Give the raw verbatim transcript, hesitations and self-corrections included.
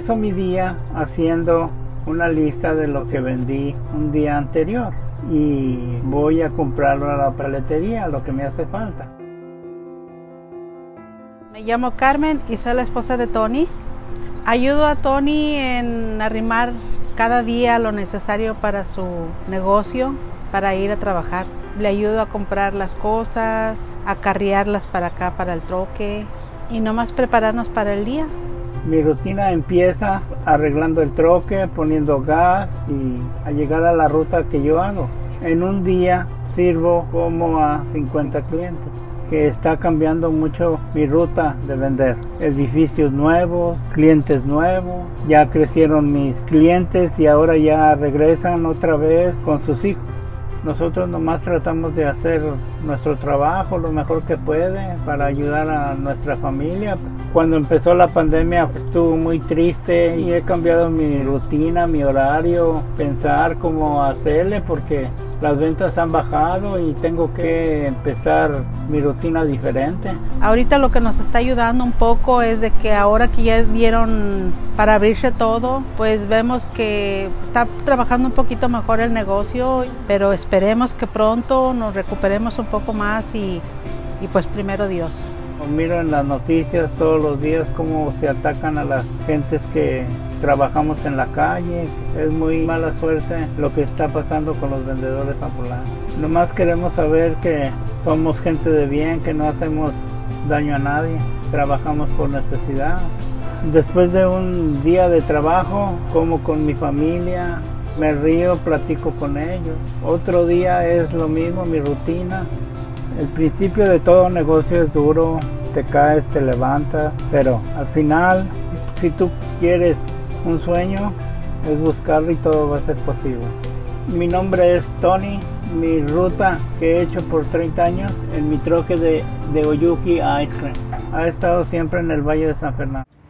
empiezo mi día haciendo una lista de lo que vendí un día anterior y voy a comprarlo a la paletería, lo que me hace falta. Me llamo Carmen y soy la esposa de Tony. Ayudo a Tony en arrimar cada día lo necesario para su negocio, para ir a trabajar. Le ayudo a comprar las cosas, a carriarlas para acá, para el troque y nomás prepararnos para el día. Mi rutina empieza arreglando el troque, poniendo gas y a llegar a la ruta que yo hago. En un día sirvo como a cincuenta clientes, que está cambiando mucho mi ruta de vender. Edificios nuevos, clientes nuevos, ya crecieron mis clientes y ahora ya regresan otra vez con sus hijos. Nosotros nomás tratamos de hacer nuestro trabajo lo mejor que puede para ayudar a nuestra familia. Cuando empezó la pandemia estuvo muy triste y he cambiado mi rutina, mi horario, pensar cómo hacerle porque las ventas han bajado y tengo que empezar mi rutina diferente. Ahorita lo que nos está ayudando un poco es de que ahora que ya dieron para abrirse todo, pues vemos que está trabajando un poquito mejor el negocio, pero esperemos que pronto nos recuperemos un poco más y, y pues primero Dios. Miro en las noticias todos los días cómo se atacan a las gentes que trabajamos en la calle. Es muy mala suerte lo que está pasando con los vendedores ambulantes. Nomás queremos saber que somos gente de bien, que no hacemos daño a nadie, trabajamos por necesidad. Después de un día de trabajo, como con mi familia, me río, platico con ellos. Otro día es lo mismo, mi rutina. El principio de todo negocio es duro, te caes, te levantas, pero al final, si tú quieres un sueño, es buscarlo y todo va a ser posible. Mi nombre es Tony, mi ruta que he hecho por treinta años en mi troque de, de Oyuki Ice Cream. Ha estado siempre en el Valle de San Fernando.